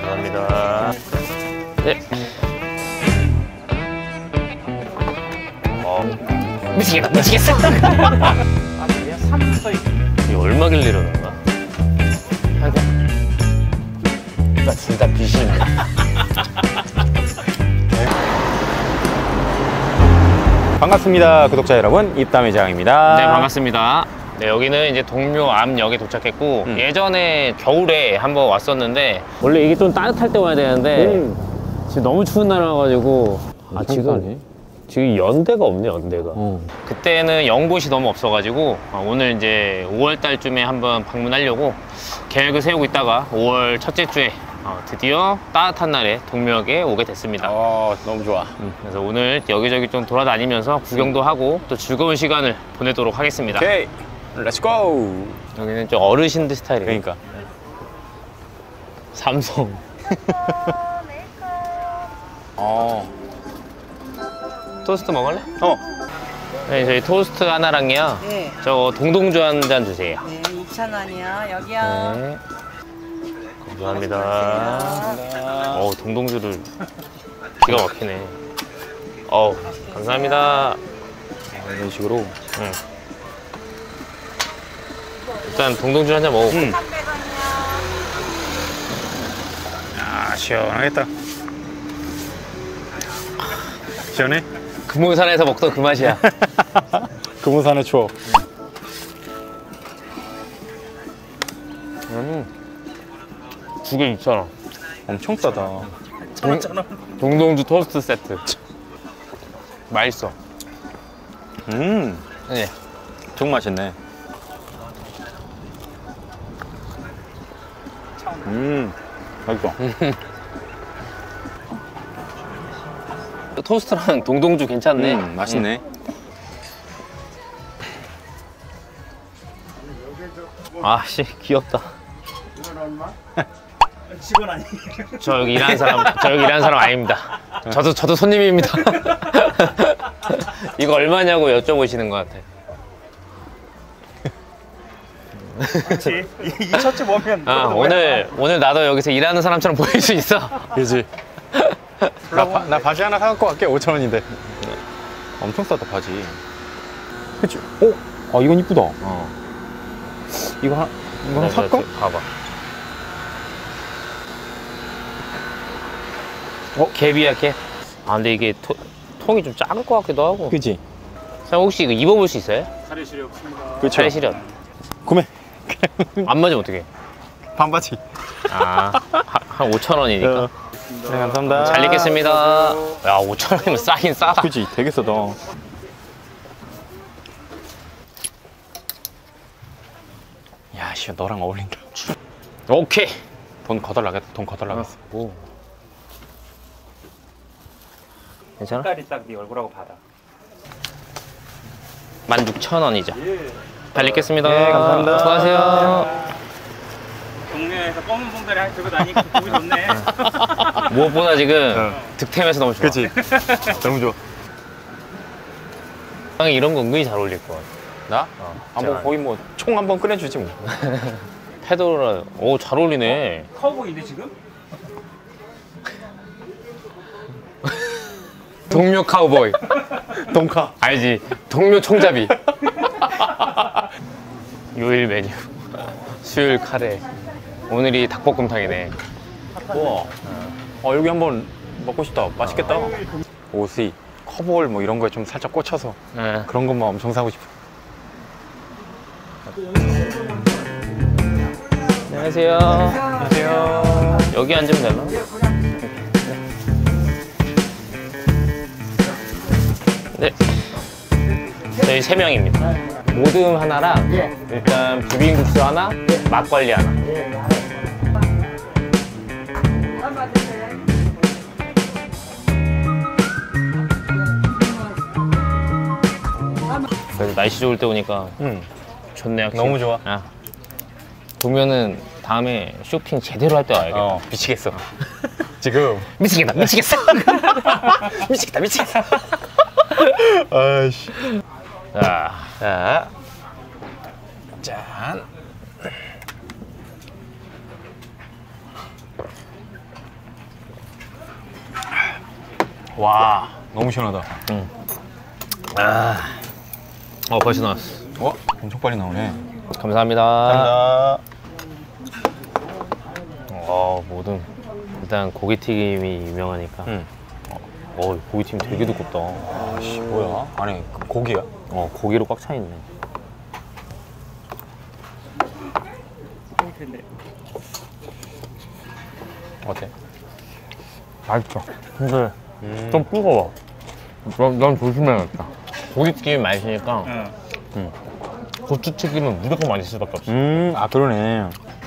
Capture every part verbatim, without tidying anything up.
감사합니다. 네. 어, 미치겠다, 미치겠어. 아, 그냥 삼 서 이게 얼마길래 이러는 거야? 나 진짜 비신이야. 반갑습니다, 구독자 여러분. 입담의 장입니다. 네, 반갑습니다. 네, 여기는 이제 동묘 암역에 도착했고 음. 예전에 겨울에 한번 왔었는데 원래 이게 좀 따뜻할 때 와야 되는데 음. 지금 너무 추운 날 와가지고 아 지금 지금 연대가 없네, 연대가. 어. 그때는 연곳이 너무 없어가지고 오늘 이제 오월 달쯤에 한번 방문하려고 계획을 세우고 있다가 오월 첫째 주에 어, 드디어 따뜻한 날에 동묘역에 오게 됐습니다. 어, 너무 좋아. 음, 그래서 오늘 여기저기 좀 돌아다니면서 구경도 하고 또 즐거운 시간을 보내도록 하겠습니다. 오케이, 렛츠고! 여기는 좀 어르신들 스타일이에요. 그러니까 삼성. 어. 토스트 먹을래? 어. 네, 저희 토스트 하나랑요. 네. 저 동동주 한 잔 주세요. 네, 이천 원이요. 여기요. 네. 감사합니다. 어, 동동주를 기가 막히네. 어, 감사합니다. 이런 식으로. 응. 일단 동동주 한 잔 먹어. 응. 삼백 원이요. 아, 시원하겠다. 시원해? 금호산에서 먹던 그 맛이야. 금호산의 추억. 음. 두개 이천 원. 엄청 싸다. 동, 동동주 토스트 세트. 맛있어. 음, 네. 좀 맛있네. 음, 맛있어. 토스트랑 동동주 괜찮네. 음, 맛있네. 음. 아씨, 귀엽다. 직원 아니에요? 저 여기 일하는 사람, 저 여기 일하는 사람 아닙니다. 저도 저도 손님입니다. 이거 얼마냐고 여쭤보시는 것 같아. 그렇지. 이 첫째 보면 아, 오늘 오늘 나도 여기서 일하는 사람처럼 보일 수 있어. 그지? 나, 바, 나 바지 하나 사갖고 갈게. 오천 원인데. 엄청 싸다, 바지. 그치? 오! 아, 이건 이쁘다. 어. 이거 하나, 이거 하나 네, 살까? 네, 봐봐. 어? 갭이야, 갭. 아, 근데 이게 토, 통이 좀 작을 것 같기도 하고. 그치? 사장님 혹시 이거 입어볼 수 있어요? 사례실이 없습니다. 그쵸? 차례 실현. 구매. 안 맞으면 어떡해? 반바지. 아, 한 오천 원이니까. 네, 감사합니다. 잘 입겠습니다. 야, 오천 원이면 싸긴 싸다. 그치? 되게 싸다. 야, 씨, 너랑 어울린다. 오케이. 돈 거덜나겠다. 돈 거덜나겠어. 오. 괜찮아? 색깔이 딱 네 얼굴하고 받아. 만 육천 원이죠. 예. 잘 입겠습니다. 네, 감사합니다. 수고하세요. 동네에서 검은 봉다리 들고 다니니까 보기 좋네. 무엇보다 지금 어. 득템해서 너무 좋아. 그치? 너무 좋아. 형이 이런 거 은근히 잘 어울릴 것 같아. 나? 어, 아, 뭐, 제가. 거의 뭐, 총 한번 꺼내주지 뭐. 페도라, 오, 잘 어울리네. 커보이네 지금? 동묘 카우보이. 동카. 알지? 동묘 총잡이. 요일 메뉴. 수요일 카레. 오늘이 닭볶음탕이네. 우와. 어, 여기 한번 먹고 싶다. 맛있겠다. 옷이 커볼 뭐 이런 거에 좀 살짝 꽂혀서 네. 그런 것만 엄청 사고 싶어. 안녕하세요. 안녕하세요. 여기 앉으면 되나? 네. 저희 세 명입니다. 모듬 하나랑 일단 비빔국수 하나, 막걸리 하나. 그래도 날씨 좋을 때 오니까 응. 좋네, 확실히. 너무 좋아. 아. 동면은 다음에 쇼핑 제대로 할 때 와야겠다. 어, 미치겠어. 지금 미치겠다, 미치겠어. 미치겠다, 미치겠다. 아이씨. 자, 자, 짠. 와, 너무 시원하다. 아, 어 벌써 나왔어. 와, 엄청 빨리 나오네. 감사합니다. 감사합니다. 어, 뭐든 일단 고기튀김이 유명하니까. 응. 어, 고기튀김 되게 두껍다. 아씨, 뭐야? 아니, 그 고기야? 어, 고기로 꽉 차 있네. 어때? 맛있어. 근데 음. 좀 뜨거워. 넌, 넌 조심해야겠다. 고기튀김이 맛있으니까 응. 고추튀김은 무조건 맛있을 수밖에 없어. 음, 아, 그러네.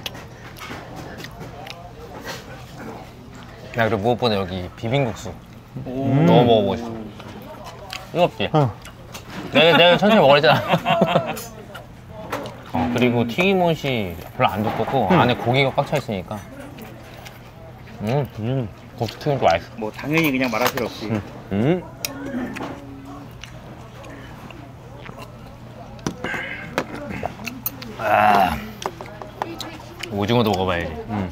야, 그리고 무엇보다 여기 비빔국수 오. 너무 먹어보고 싶어. 뜨겁지? 응. 내가, 내가 천천히 먹으랬잖아. 어, 그리고 튀김옷이 별로 안 두껍고 안에 고기가 꽉 차 있으니까 음, 음. 고추튀김도 맛있어. 뭐 당연히 그냥 말할 필요 없이. 음. 음. 아, 오징어도 먹어봐야지. 음.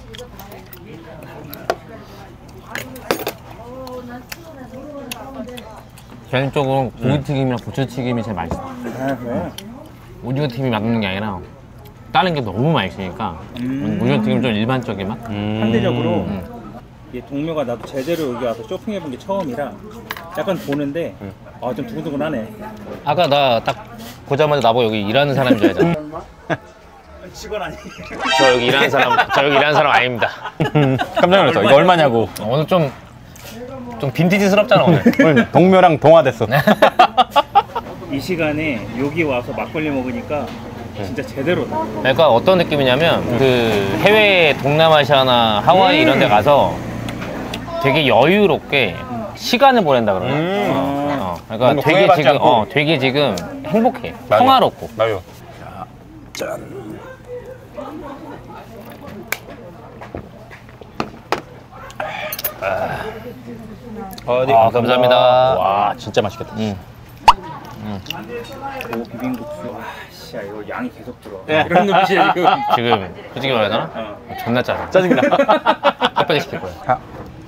개인적으로 고기튀김이랑 고추튀김이 제일 맛있어. 아, 그래? 오징어 튀김이 맛있는 게 아니라 다른 게 너무 맛있으니까 음. 오징어 튀김 좀 일반적인 맛? 음. 상대적으로 음. 이 동묘가 나도 제대로 여기 와서 쇼핑해본 게 처음이라 약간 보는데 아, 좀 두근두근하네. 아까 나 딱 보자마자 나보고 여기 일하는 사람인 줄 알잖아. 직원 아니? 저 여기 일하는 사람, 저 여기 일하는 사람 아닙니다. 깜짝 놀랐어. 이거 얼마냐고. 오늘 좀, 좀 빈티지스럽잖아, 오늘. 오늘 동묘랑 동화됐어. 이 시간에 여기 와서 막걸리 먹으니까 진짜 제대로다. 그러니까 어떤 느낌이냐면 그 해외 동남아시아나 하와이 이런 데 가서 되게 여유롭게 시간을 보낸다 그러나? 음. 어, 어. 그러니까 뭔가 되게 구애받지 지금, 않고. 어, 되게 지금 행복해. 맞아. 평화롭고. 맞아. 어디? 아, 감사합니다. 와, 진짜 맛있겠다. 응. 오, 비빔국수. 아, 씨, 이거 양이 계속 들어. 예. 이런 눈빛이야, 지금. 지금 솔직히 말해야 되나? 어. 존나 짜증. 짜증나. 컵배기 시킬 거야. 자,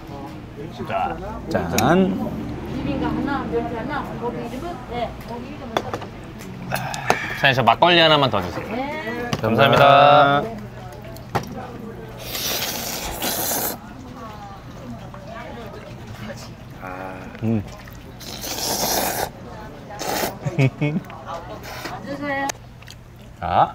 짠. 비빔가 하나, 멸치 하나, 고기 이름은 네, 고기 이름은 사장님 저 막걸리 하나만 더 주세요. 네. 감사합니다. 음. 주세요. 자.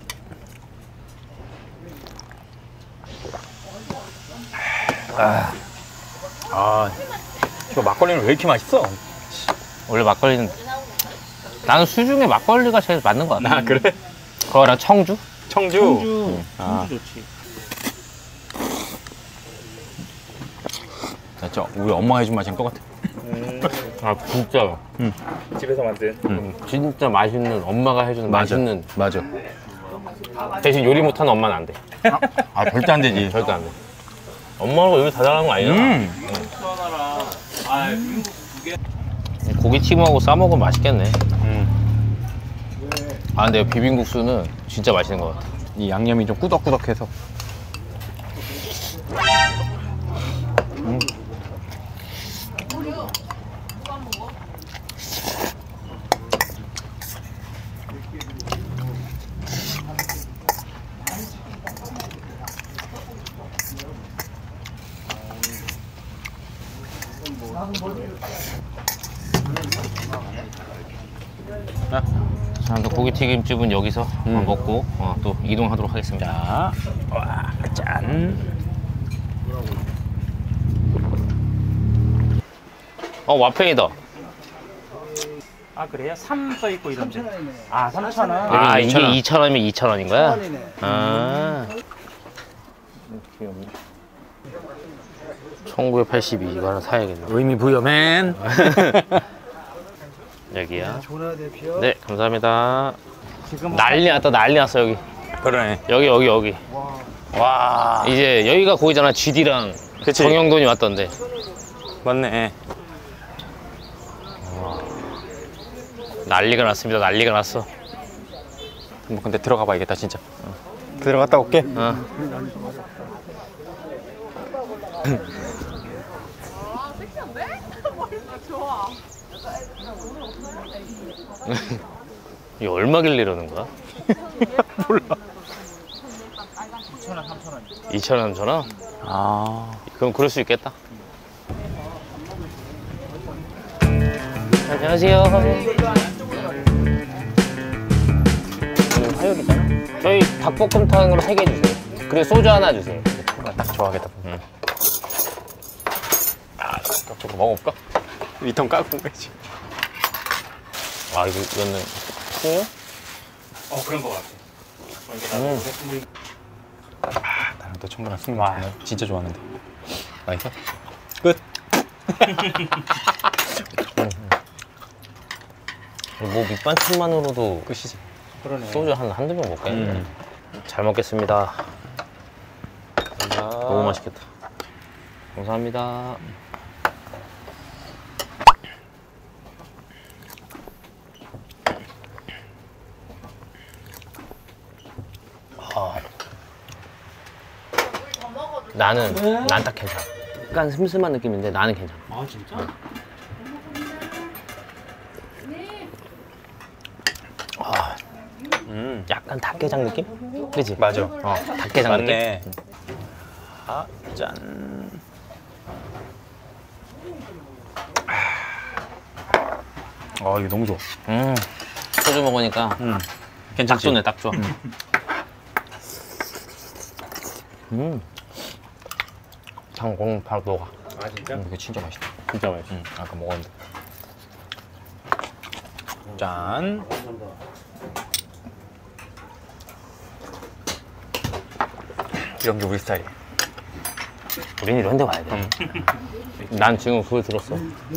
아. 아. 이거 막걸리는 왜 이렇게 맛있어? 원래 막걸리는 나는 수중에 막걸리가 제일 맞는 것 같아. 아, 그래? 그거랑 청주? 청주. 청주, 아. 청주 좋지. 진짜 우리 엄마가 해준 맛이랑 똑같아. 아 진짜. 집에서 만든. 음, 진짜 맛있는 엄마가 해주는 맛있는. 맞아. 대신 요리 못하는 엄마는 안 돼. 아, 절대 안 되지. 절대 안 돼. 엄마가 요리 다 잘하는 거 아니잖아. 음. 고기튀김하고 싸먹으면 맛있겠네. 음. 아 근데 비빔국수는 진짜 맛있는 것 같아. 이 양념이 좀 꾸덕꾸덕해서. 음. 자, 또 고기튀김집은 여기서 음. 먹고 어, 또 이동하도록 하겠습니다. 자, 와, 짠. 어 와페이다. 아, 그래요? 삼 써있고 이런데. 아, 삼천 원? 아 이천 원. 이게 이천 원이면 이천 원인 거야? 아. 천구백팔십이 이거 하나 사야겠네. 의미 부여맨. 여기야. 네, 감사합니다. 지금 난리 났다, 난리 났어, 여기. 그러네. 여기, 여기, 여기. 와. 이제 여기가 거기잖아, 지디랑 그치. 정영돈이 왔던데. 맞네. 난리가 났습니다, 난리가 났어. 뭐 근데 들어가 봐야겠다, 진짜. 들어갔다 올게. 어. 이 얼마길래 이러는 거야? 몰라. 이천 원, 삼천 원. 이천 원, 삼천 원? 아. 그럼 그럴 수 있겠다. 안녕하세요. 화요일이잖아. 저희 닭볶음탕으로 세 개 주세요. 그리고 소주 하나 주세요. 딱 좋아하겠다. 응. 아, 저거 먹어볼까? 리턴 까고 먹어야지. 아, 이거, 이거는 콩? 어, 그런 거 같아. 음. 아, 나랑 또 청구랑 술 마시는 거 진짜 좋아하는데. 맛있어? 끝. 뭐 밑반찬만으로도 끝이지. 그러네. 소주 한 한두 병 먹겠네. 음. 잘 먹겠습니다. 너무 맛있겠다. 감사합니다. 아. 나는 난 딱 괜찮아. 약간 슴슴한 느낌인데 나는 괜찮아. 아, 진짜? 아, 음. 약간 닭게장 느낌? 그지? 맞아. 어, 닭게장 느낌. 맞네. 아, 짠. 아, 이거 너무 좋아. 음, 소주 먹으니까 음. 딱 괜찮지? 좋네, 딱 좋아. 음, 장공 바로 녹아. 아, 진짜? 음, 이거 진짜 맛있다. 진짜 맛있어. 응, 아까 먹었는데. 짠. 이런 게 우리 스타일이야. 우린 이런 데 와야 돼. 난 지금 그걸 들었어.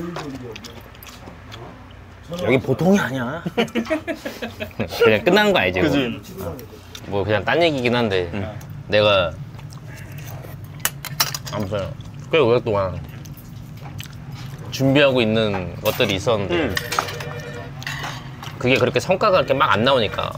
여기 보통이 아니야. 그냥 끝나는 거 알지? 그지? 어. 뭐 그냥 딴 얘기긴 한데 내가 아무튼 꽤 오랫동안 준비하고 있는 것들이 있었는데 음. 그게 그렇게 성과가 그렇게 막 안 나오니까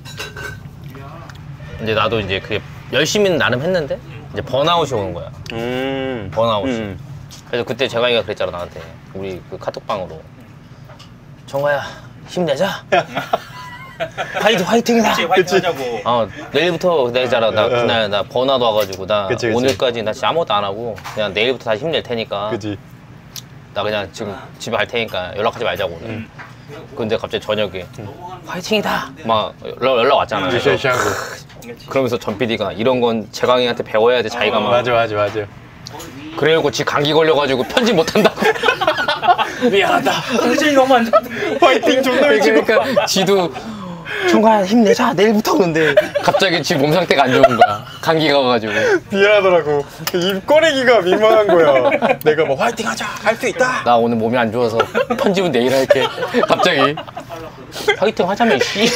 이제 나도 이제 그게 열심히는 나름 했는데 이제 번아웃이 오는 거야. 음. 번아웃이. 음. 그래서 그때 재광이가 그랬잖아 나한테. 우리 그 카톡방으로 정화야 힘내자. 화이팅 화이팅이다. 그치, 화이팅 하자고. 어 내일부터 내잖아. 나 그날 나 번아웃 와가지고 나 그치, 그치. 오늘까지 나 진짜 아무것도 안 하고 그냥 내일부터 다시 힘낼 테니까. 그지? 나 그냥 지금 집에 갈 테니까 연락하지 말자고. 응. 근데 갑자기 저녁에 화이팅이다 막 연락, 연락 왔잖아. 그래서 으쌰으쌰하고. 그러면서 전 피디가 이런 건 재광이한테 배워야 돼 자기가 막. 맞아, 맞아, 맞아. 그래갖고 지 감기 걸려가지고 편집 못한다고. 미안하다. 컨디션이 너무 안 좋다. 화이팅 존나 외치고. 그러니까 지도 청가야 힘내자 내일부터 그런데 갑자기 지 몸 상태가 안 좋은 거야. 감기가 와가지고. 미안하더라고. 입 꺼내기가 민망한 거야. 내가 뭐 화이팅 하자, 할 수 있다. 나 오늘 몸이 안 좋아서 편집은 내일 할게. 갑자기 화이팅 하자며 씨.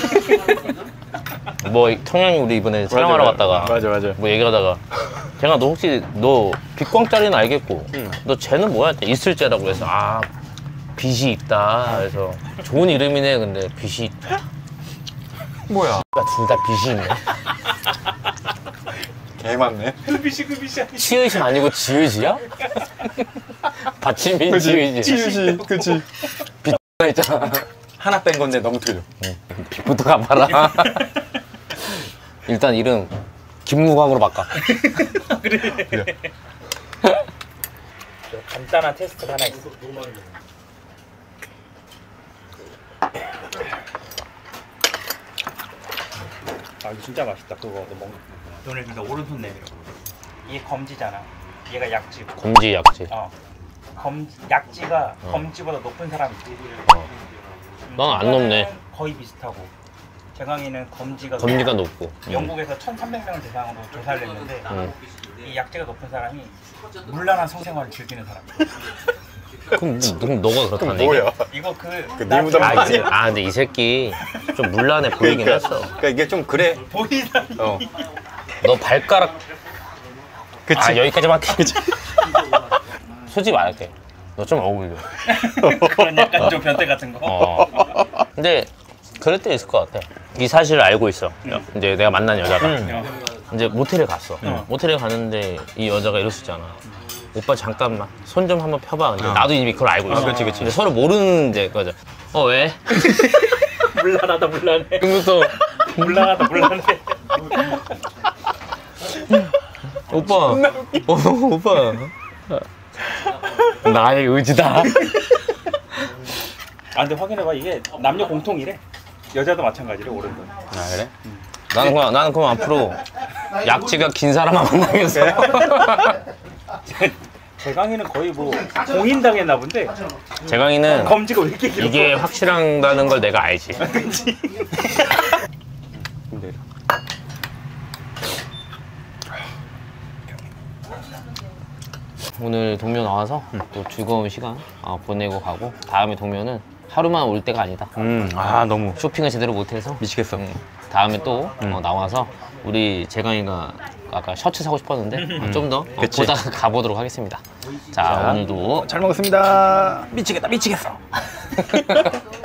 뭐 청량이 우리 이번에 촬영하러 맞아, 갔다가 맞아, 맞아. 뭐 얘기하다가 제가 너 혹시 너 빛광짜리는 알겠고 응. 너 쟤는 뭐야? 있을째라고 해서 아 빛이 있다. 그래서 좋은 이름이네. 근데 빛이 있다. 뭐야? 둘 다 빛이 있네. 개 많네. 급이시, 급이시. 치읓이 아니고 지읒이야? 받침이 지읒이지. 치유시, 그치. 빛가 있잖아. 하나 뺀 건데 너무 틀려. 빛부터 가봐라. 일단 이름 김무광으로 바꿔. 그래. 간단한 테스트가 하나 있어. 아, 이거 진짜 맛있다. 그거 너 먹는 거. 오늘 그러니까 오른손 내밀어. 이게 검지잖아. 얘가 약지고. 검지 약지. 어. 검 약지가 어. 검지보다 높은 사람이 있지. 어. 넌 안 높네. 거의 비슷하고. 재광이는 검지가 검지가 높고. 높고. 응. 영국에서 천삼백 명을 대상으로 조사를 했는데 응. 이 약지가 높은 사람이 물란한 성생활을 즐기는 사람. 그럼, 그럼 너가 그렇다는 얘기? 뭐야? 이거 그, 그 나- 니무덤 아, 아니야? 이제, 아 근데 이 새끼 좀 물란해 보이긴 그러니까, 했어. 그러니까 이게 좀 그래. 보이다. 어. 너 발가락 그치. 아 여기까지만 할게. 솔직히 말할게. 너 좀 어울려. 그런 약간 좀 변태 같은 거. 어. 근데 그럴 때 있을 것 같아. 이 사실을 알고 있어. 이제 내가 만난 여자가 음. 어. 이제 모텔에 갔어. 응. 모텔에 갔는데 이 여자가 이럴 수 있잖아. 오빠 잠깐만 손 좀 한번 펴봐. 근데 어. 나도 이미 그걸 알고 있어. 아, 그치, 그치. 근데 서로 모르는 이제 거죠. 어 왜? 물란하다 물란해. 그러면서 물란하다 물란해. 오빠, 어, 오빠. 나의 의지다. 아 근데 확인해봐 이게 남녀 공통이래. 여자도 마찬가지래 오른손. 아 그래? 나는 그럼 나는 그럼 앞으로 약지가 긴 사람만 만나겠어. 재강이는 거의 뭐 공인당했나 본데. 재강이는 검지가 왜 이렇게 길어? 이게 확실하다는 걸 내가 알지. 그치? 근데 오늘 동묘 나와서 또 즐거운 시간 어, 보내고 가고 다음에 동묘는 하루만 올 때가 아니다. 음아 너무 쇼핑을 제대로 못해서 미치겠어. 음, 다음에 또 어, 나와서 우리 재강이가 아까 셔츠 사고 싶었는데 좀 더 어, 그치. 보다가 가보도록 하겠습니다. 자, 자, 오늘도 잘 먹었습니다. 미치겠다 미치겠어.